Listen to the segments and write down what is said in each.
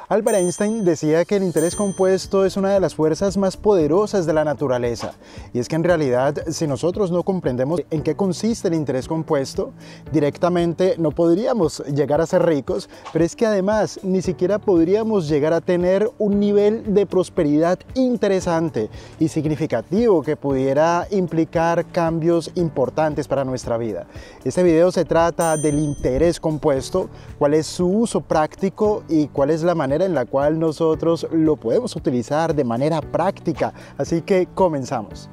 Albert Einstein decía que el interés compuesto es una de las fuerzas más poderosas de la naturaleza. Y es que en realidad, si nosotros no comprendemos en qué consiste el interés compuesto, directamente no podríamos llegar a ser ricos, pero es que además ni siquiera podríamos llegar a tener un nivel de prosperidad interesante y significativo que pudiera implicar cambios importantes para nuestra vida. Este video se trata del interés compuesto, cuál es su uso práctico y cuál es la manera en la cual nosotros lo podemos utilizar de manera práctica. Así que comenzamos.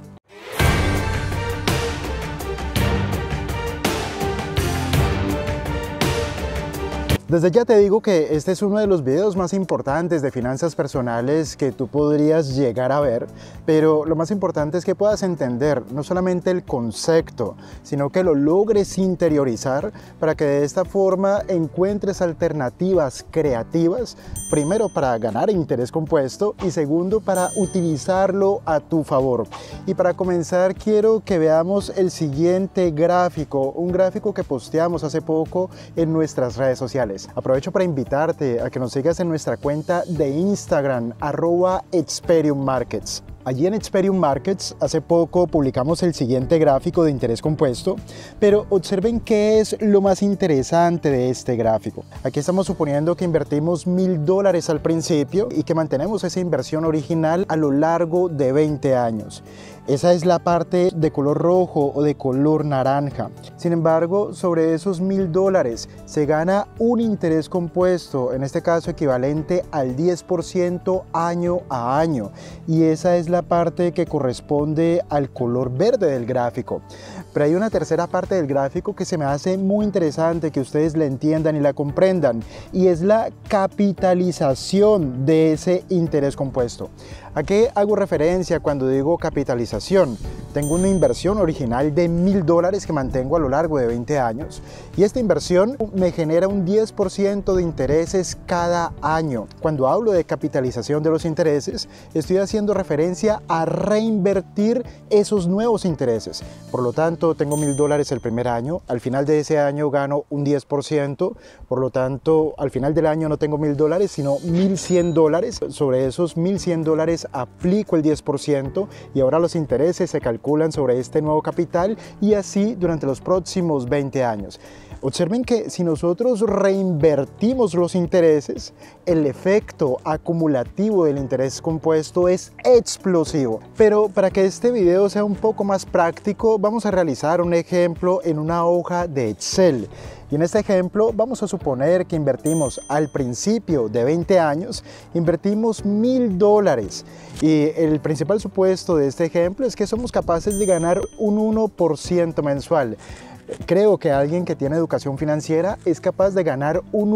Desde ya te digo que este es uno de los videos más importantes de finanzas personales que tú podrías llegar a ver, pero lo más importante es que puedas entender no solamente el concepto, sino que lo logres interiorizar para que de esta forma encuentres alternativas creativas, primero para ganar interés compuesto y segundo para utilizarlo a tu favor. Y para comenzar quiero que veamos el siguiente gráfico, un gráfico que posteamos hace poco en nuestras redes sociales. Aprovecho para invitarte a que nos sigas en nuestra cuenta de Instagram, @ExperiumMarkets. Allí en Experium Markets hace poco publicamos el siguiente gráfico de interés compuesto, pero observen qué es lo más interesante de este gráfico. Aquí estamos suponiendo que invertimos $1000 al principio y que mantenemos esa inversión original a lo largo de 20 años. Esa es la parte de color rojo o de color naranja. Sin embargo, sobre esos $1000 se gana un interés compuesto, en este caso equivalente al 10% año a año. Y esa es la parte que corresponde al color verde del gráfico. Pero hay una tercera parte del gráfico que se me hace muy interesante que ustedes la entiendan y la comprendan, y es la capitalización de ese interés compuesto. ¿A qué hago referencia cuando digo capitalización? Tengo una inversión original de $1000 que mantengo a lo largo de 20 años y esta inversión me genera un 10% de intereses cada año. Cuando hablo de capitalización de los intereses, estoy haciendo referencia a reinvertir esos nuevos intereses. Por lo tanto, tengo $1000 el primer año, al final de ese año gano un 10%, por lo tanto, al final del año no tengo $1000, sino $1100. Sobre esos $1100 aplico el 10% y ahora los intereses se calculan sobre este nuevo capital y así durante los próximos 20 años. Observen que si nosotros reinvertimos los intereses, el efecto acumulativo del interés compuesto es explosivo. Pero para que este video sea un poco más práctico, vamos a realizar un ejemplo en una hoja de Excel. Y en este ejemplo vamos a suponer que invertimos al principio de 20 años, invertimos $1000. Y el principal supuesto de este ejemplo es que somos capaces de ganar un 1% mensual. Creo que alguien que tiene educación financiera es capaz de ganar un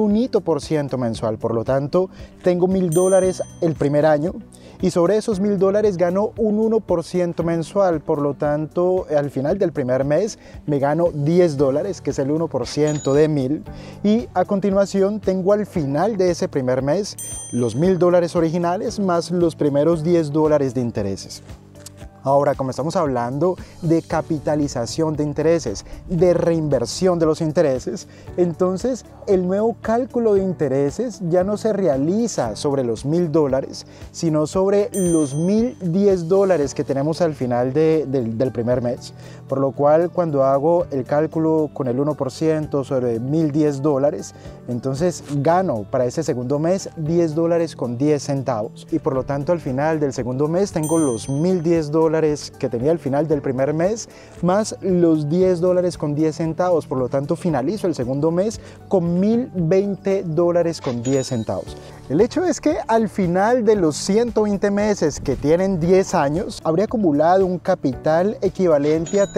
1% mensual. Por lo tanto, tengo $1000 el primer año y sobre esos $1000 gano un 1% mensual. Por lo tanto, al final del primer mes me gano $10, que es el 1% de 1000. Y a continuación tengo al final de ese primer mes los $1000 originales más los primeros $10 de intereses. Ahora, como estamos hablando de capitalización de intereses, de reinversión de los intereses, entonces el nuevo cálculo de intereses ya no se realiza sobre los $1000, sino sobre los $1010 que tenemos al final del primer mes. Por lo cual, cuando hago el cálculo con el 1% sobre $1010, entonces gano para ese segundo mes $10 con 10 centavos. Y por lo tanto, al final del segundo mes tengo los $1010 que tenía al final del primer mes más los $10 con 10 centavos. Por lo tanto, finalizo el segundo mes con $1020 con 10 centavos. El hecho es que al final de los 120 meses que tienen 10 años, habría acumulado un capital equivalente a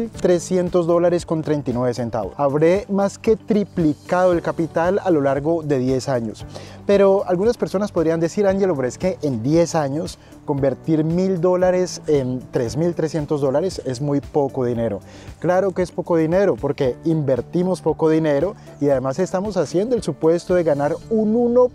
$3300 con 39 centavos. Habré más que triplicado el capital a lo largo de 10 años. Pero algunas personas podrían decir, Ángelo, pero es que en 10 años convertir $1000 en $3300 es muy poco dinero. Claro que es poco dinero porque invertimos poco dinero y además estamos haciendo el supuesto de ganar un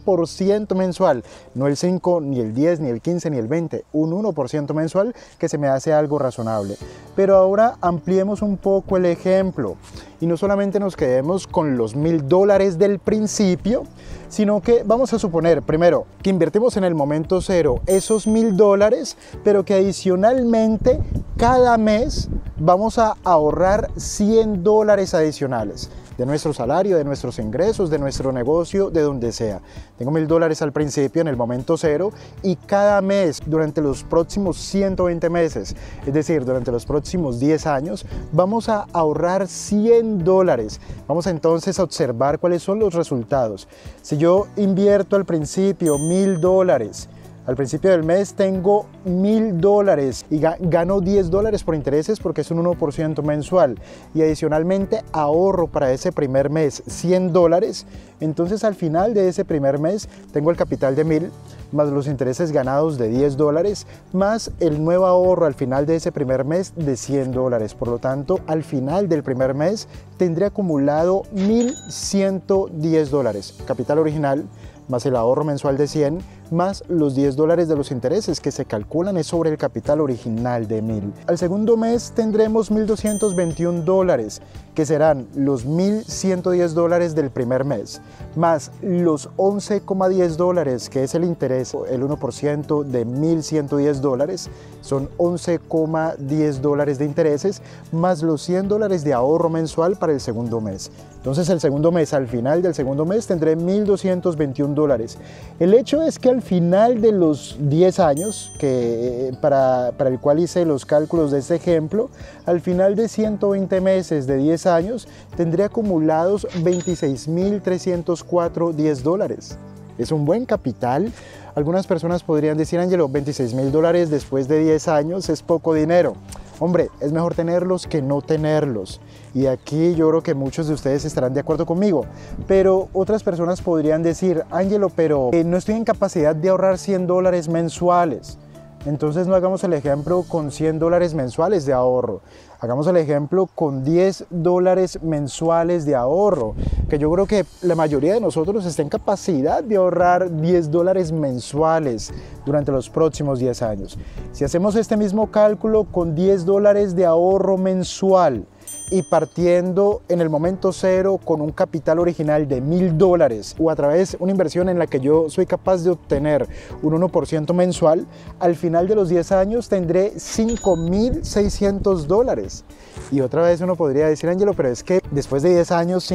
1% mensual, no el 5, ni el 10, ni el 15, ni el 20, un 1% mensual que se me hace algo razonable. Pero ahora ampliemos un poco el ejemplo y no solamente nos quedemos con los $1000 del principio, sino que vamos a suponer primero que invertimos en el momento cero esos $1000, pero que adicionalmente cada mes vamos a ahorrar $100 adicionales de nuestro salario, de nuestros ingresos, de nuestro negocio, de donde sea. Tengo $1000 al principio en el momento cero y cada mes durante los próximos 120 meses, es decir, durante los próximos 10 años, vamos a ahorrar $100. Vamos entonces a observar cuáles son los resultados. Si yo invierto al principio $1000, al principio del mes tengo $1000 y gano $10 por intereses porque es un 1% mensual, y adicionalmente ahorro para ese primer mes $100. Entonces al final de ese primer mes tengo el capital de 1000 más los intereses ganados de $10 más el nuevo ahorro al final de ese primer mes de $100. Por lo tanto, al final del primer mes tendré acumulado $1110, capital original más el ahorro mensual de 100, más los $10 de los intereses que se calculan es sobre el capital original de 1000. Al segundo mes tendremos $1221, que serán los $1110 del primer mes, más los $11,10 que es el interés, el 1% de $1110, son $11,10 de intereses, más los $100 de ahorro mensual para el segundo mes. Entonces el segundo mes, al final del segundo mes tendré $1221. El hecho es que al final de los 10 años, para el cual hice los cálculos de este ejemplo, al final de 120 meses de 10 años, tendré acumulados $26.304 $10. Es un buen capital. Algunas personas podrían decir, Ángelo, $26.000 después de 10 años es poco dinero. Hombre, es mejor tenerlos que no tenerlos. Y aquí yo creo que muchos de ustedes estarán de acuerdo conmigo. Pero otras personas podrían decir, Ángelo, pero no estoy en capacidad de ahorrar $100 mensuales. Entonces no hagamos el ejemplo con $100 mensuales de ahorro. Hagamos el ejemplo con $10 mensuales de ahorro, que yo creo que la mayoría de nosotros está en capacidad de ahorrar $10 mensuales durante los próximos 10 años. Si hacemos este mismo cálculo con $10 de ahorro mensual y partiendo en el momento cero con un capital original de $1000 o a través de una inversión en la que yo soy capaz de obtener un 1% mensual, al final de los 10 años tendré $5.600. Y otra vez uno podría decir, Ángelo, pero es que después de 10 años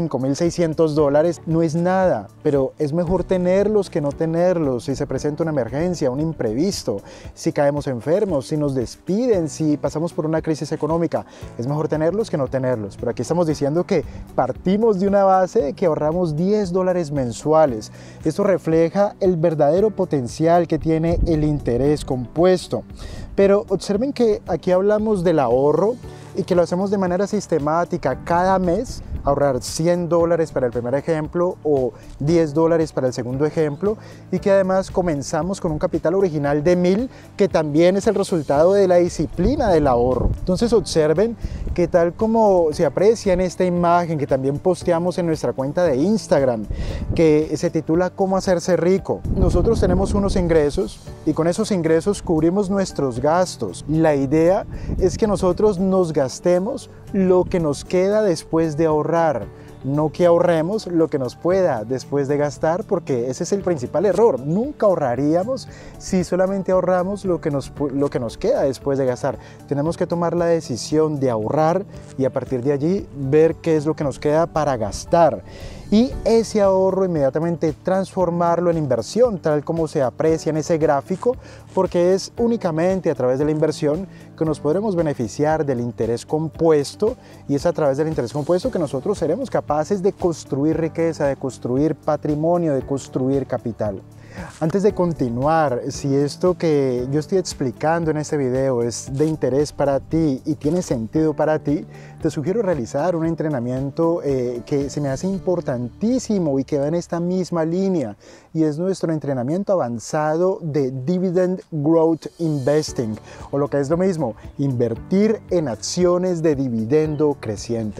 $5.600 no es nada, pero es mejor tenerlos que no tenerlos. Si se presenta una emergencia, un imprevisto, si caemos enfermos, si nos despiden, si pasamos por una crisis económica, es mejor tenerlos que no tenerlos. Pero aquí estamos diciendo que partimos de una base de que ahorramos $10 mensuales. Esto refleja el verdadero potencial que tiene el interés compuesto. Pero observen que aquí hablamos del ahorro y que lo hacemos de manera sistemática cada mes, ahorrar $100 para el primer ejemplo o $10 para el segundo ejemplo, y que además comenzamos con un capital original de 1000, que también es el resultado de la disciplina del ahorro. Entonces observen que tal como se aprecia en esta imagen que también posteamos en nuestra cuenta de Instagram, que se titula ¿Cómo hacerse rico? Nosotros tenemos unos ingresos y con esos ingresos cubrimos nuestros gastos. La idea es que nosotros nos gastemos lo que nos queda después de ahorrar, no que ahorremos lo que nos pueda después de gastar, porque ese es el principal error. Nunca ahorraríamos si solamente ahorramos lo que nos queda después de gastar. Tenemos que tomar la decisión de ahorrar y a partir de allí ver qué es lo que nos queda para gastar. Y ese ahorro inmediatamente transformarlo en inversión, tal como se aprecia en ese gráfico, porque es únicamente a través de la inversión que nos podremos beneficiar del interés compuesto, y es a través del interés compuesto que nosotros seremos capaces de construir riqueza, de construir patrimonio, de construir capital. Antes de continuar, si esto que yo estoy explicando en este video es de interés para ti y tiene sentido para ti, te sugiero realizar un entrenamiento que se me hace importantísimo y que va en esta misma línea, y es nuestro entrenamiento avanzado de Dividend Growth Investing, o lo que es lo mismo, invertir en acciones de dividendo creciente.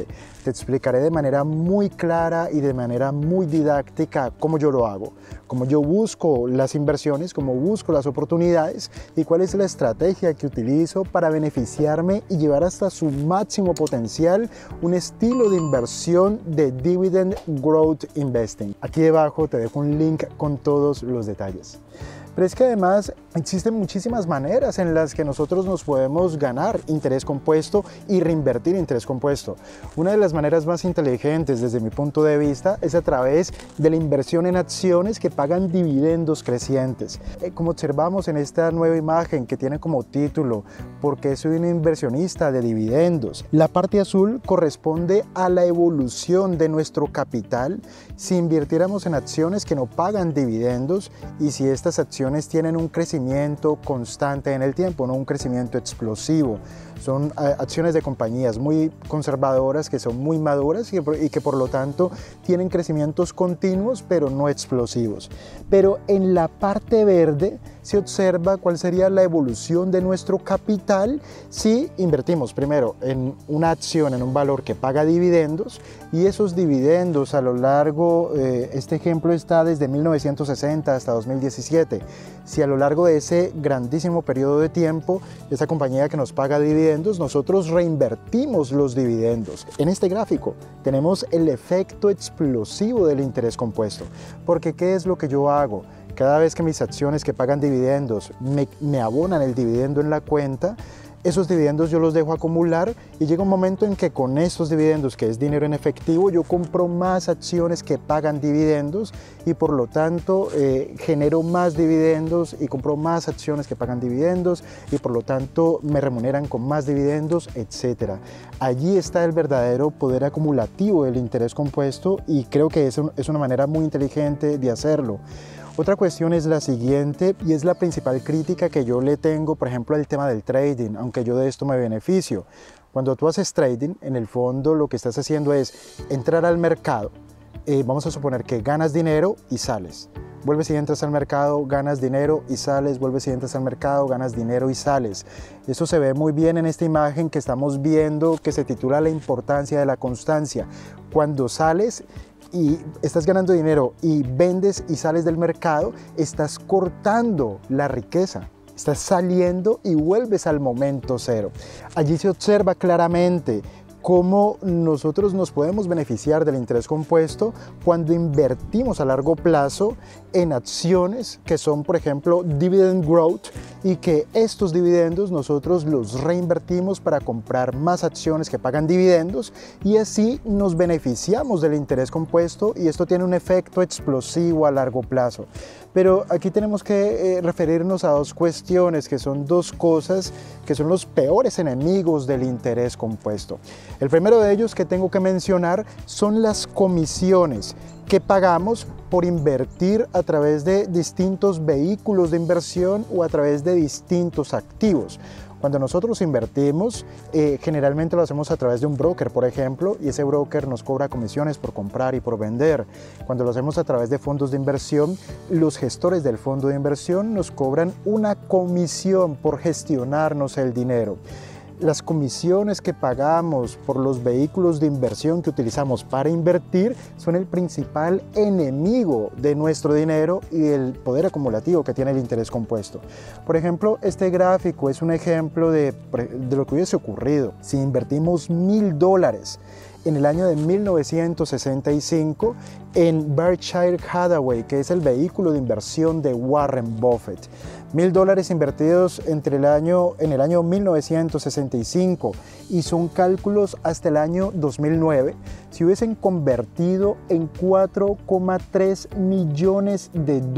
te explicaré de manera muy clara y de manera muy didáctica cómo yo lo hago, cómo yo busco las inversiones, cómo busco las oportunidades y cuál es la estrategia que utilizo para beneficiarme y llevar hasta su máximo potencial un estilo de inversión de Dividend Growth Investing. Aquí debajo te dejo un link con todos los detalles. Pero es que además existen muchísimas maneras en las que nosotros nos podemos ganar interés compuesto y reinvertir interés compuesto. Una de las maneras más inteligentes desde mi punto de vista es a través de la inversión en acciones que pagan dividendos crecientes. Como observamos en esta nueva imagen que tiene como título ¿Por qué soy un inversionista de dividendos? La parte azul corresponde a la evolución de nuestro capital si invirtiéramos en acciones que no pagan dividendos y si estas acciones tienen un crecimiento constante en el tiempo, no un crecimiento explosivo. Son acciones de compañías muy conservadoras que son muy maduras y que por lo tanto tienen crecimientos continuos pero no explosivos. Pero en la parte verde se observa cuál sería la evolución de nuestro capital si invertimos primero en una acción, en un valor que paga dividendos y esos dividendos a lo largo, este ejemplo está desde 1960 hasta 2017, si a lo largo de ese grandísimo periodo de tiempo, esa compañía que nos paga dividendos, nosotros reinvertimos los dividendos. En este gráfico tenemos el efecto explosivo del interés compuesto, porque ¿qué es lo que yo hago? Cada vez que mis acciones que pagan dividendos me abonan el dividendo en la cuenta, esos dividendos yo los dejo acumular y llega un momento en que con esos dividendos, que es dinero en efectivo, yo compro más acciones que pagan dividendos y por lo tanto genero más dividendos y compro más acciones que pagan dividendos y por lo tanto me remuneran con más dividendos, etc. Allí está el verdadero poder acumulativo del interés compuesto y creo que es una manera muy inteligente de hacerlo. Otra cuestión es la siguiente y es la principal crítica que yo le tengo, por ejemplo, al tema del trading, aunque yo de esto me beneficio. Cuando tú haces trading, en el fondo lo que estás haciendo es entrar al mercado, vamos a suponer que ganas dinero y sales. Vuelves y entras al mercado, ganas dinero y sales, vuelves y entras al mercado, ganas dinero y sales. Eso se ve muy bien en esta imagen que estamos viendo que se titula La importancia de la constancia. Cuando sales y estás ganando dinero y vendes y sales del mercado, estás cortando la riqueza. Estás saliendo y vuelves al momento cero. Allí se observa claramente cómo nosotros nos podemos beneficiar del interés compuesto cuando invertimos a largo plazo en acciones que son, por ejemplo, dividend growth y que estos dividendos nosotros los reinvertimos para comprar más acciones que pagan dividendos y así nos beneficiamos del interés compuesto y esto tiene un efecto explosivo a largo plazo. Pero aquí tenemos que referirnos a dos cuestiones que son dos cosas que son los peores enemigos del interés compuesto. El primero de ellos que tengo que mencionar son las comisiones que pagamos por invertir a través de distintos vehículos de inversión o a través de distintos activos. Cuando nosotros invertimos, generalmente lo hacemos a través de un broker, por ejemplo, y ese broker nos cobra comisiones por comprar y por vender. Cuando lo hacemos a través de fondos de inversión, los gestores del fondo de inversión nos cobran una comisión por gestionarnos el dinero. Las comisiones que pagamos por los vehículos de inversión que utilizamos para invertir son el principal enemigo de nuestro dinero y del poder acumulativo que tiene el interés compuesto. Por ejemplo, este gráfico es un ejemplo de lo que hubiese ocurrido si invertimos $1000 en el año de 1965 en Berkshire Hathaway, que es el vehículo de inversión de Warren Buffett. $1000 invertidos en el año 1965 y son cálculos hasta el año 2009, se hubiesen convertido en $4,3 millones.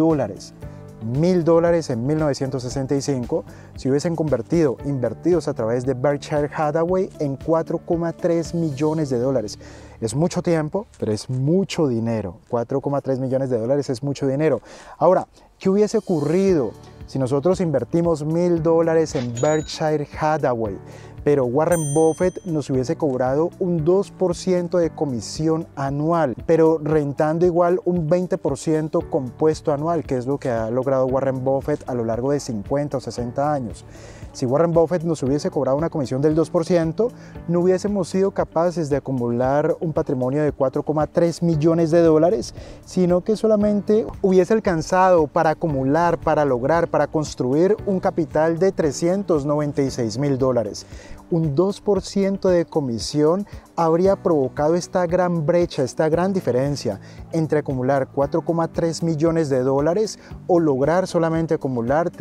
$1000 en 1965 se hubiesen invertidos a través de Berkshire Hathaway en $4,3 millones. Es mucho tiempo, pero es mucho dinero. $4,3 millones es mucho dinero. Ahora, ¿qué hubiese ocurrido si nosotros invertimos $1000 en Berkshire Hathaway? pero Warren Buffett nos hubiese cobrado un 2% de comisión anual, pero rentando igual un 20% compuesto anual, que es lo que ha logrado Warren Buffett a lo largo de 50 o 60 años. Si Warren Buffett nos hubiese cobrado una comisión del 2%, no hubiésemos sido capaces de acumular un patrimonio de 4,3 millones de dólares, sino que solamente hubiese alcanzado para acumular, para lograr, para construir un capital de 396.000 dólares. Un 2% de comisión habría provocado esta gran brecha, esta gran diferencia entre acumular 4,3 millones de dólares o lograr solamente acumular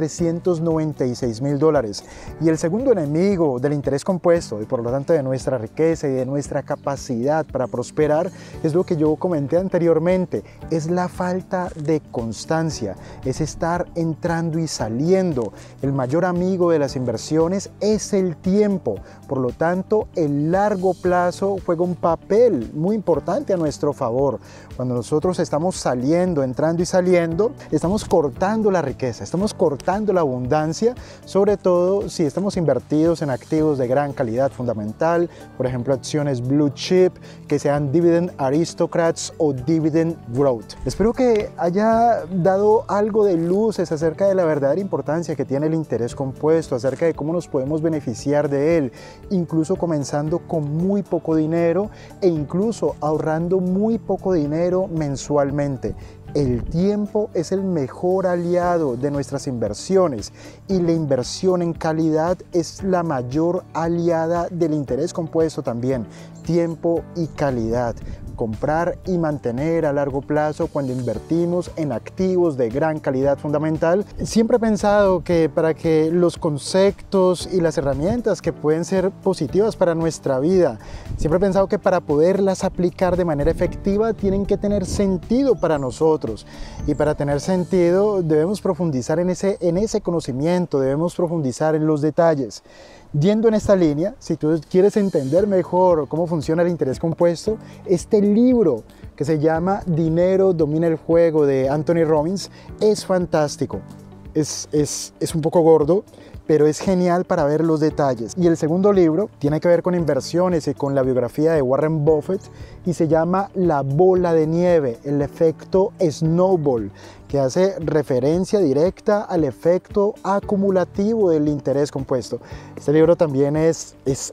396.000 dólares. Y el segundo enemigo del interés compuesto y por lo tanto de nuestra riqueza y de nuestra capacidad para prosperar es lo que yo comenté anteriormente, es la falta de constancia, es estar entrando y saliendo. El mayor amigo de las inversiones es el tiempo. Por lo tanto, el largo plazo juega un papel muy importante a nuestro favor. Cuando nosotros estamos saliendo, entrando y saliendo, estamos cortando la riqueza, estamos cortando la abundancia, sobre todo si estamos invertidos en activos de gran calidad fundamental, por ejemplo, acciones blue chip, que sean dividend aristocrats o dividend growth. Espero que haya dado algo de luces acerca de la verdadera importancia que tiene el interés compuesto, acerca de cómo nos podemos beneficiar de él, incluso comenzando con muy poco dinero e incluso ahorrando muy poco dinero mensualmente. El tiempo es el mejor aliado de nuestras inversiones y la inversión en calidad es la mayor aliada del interés compuesto también. Tiempo y calidad. Comprar y mantener a largo plazo cuando invertimos en activos de gran calidad fundamental. Siempre he pensado que para que los conceptos y las herramientas que pueden ser positivas para nuestra vida, siempre he pensado que para poderlas aplicar de manera efectiva tienen que tener sentido para nosotros. Y para tener sentido debemos profundizar en ese conocimiento, debemos profundizar en los detalles. Yendo en esta línea, si tú quieres entender mejor cómo funciona el interés compuesto, este libro que se llama Dinero domina el juego de Anthony Robbins es fantástico. Es un poco gordo, pero es genial para ver los detalles. Y el segundo libro tiene que ver con inversiones y con la biografía de Warren Buffett y se llama La bola de nieve, el efecto snowball, que hace referencia directa al efecto acumulativo del interés compuesto. Este libro también es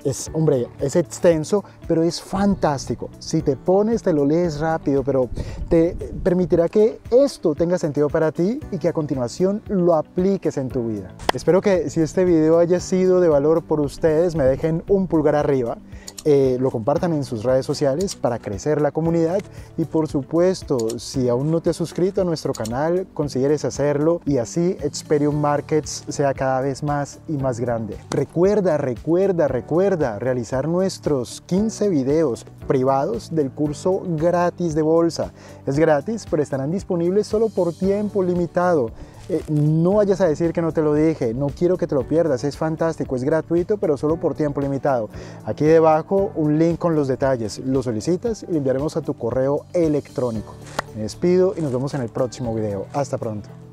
extenso, pero es fantástico. Si te pones, te lo lees rápido, pero te permitirá que esto tenga sentido para ti y que a continuación lo apliques en tu vida. Espero que si este video haya sido de valor por ustedes, me dejen un pulgar arriba. Lo compartan en sus redes sociales para crecer la comunidad y por supuesto, si aún no te has suscrito a nuestro canal, consideres hacerlo y así Experium Markets sea cada vez más y más grande. Recuerda realizar nuestros 15 videos privados del curso gratis de bolsa. Es gratis, pero estarán disponibles solo por tiempo limitado. No vayas a decir que no te lo dije, no quiero que te lo pierdas, es fantástico, es gratuito, pero solo por tiempo limitado. Aquí debajo un link con los detalles, lo solicitas y lo enviaremos a tu correo electrónico. Me despido y nos vemos en el próximo video. Hasta pronto.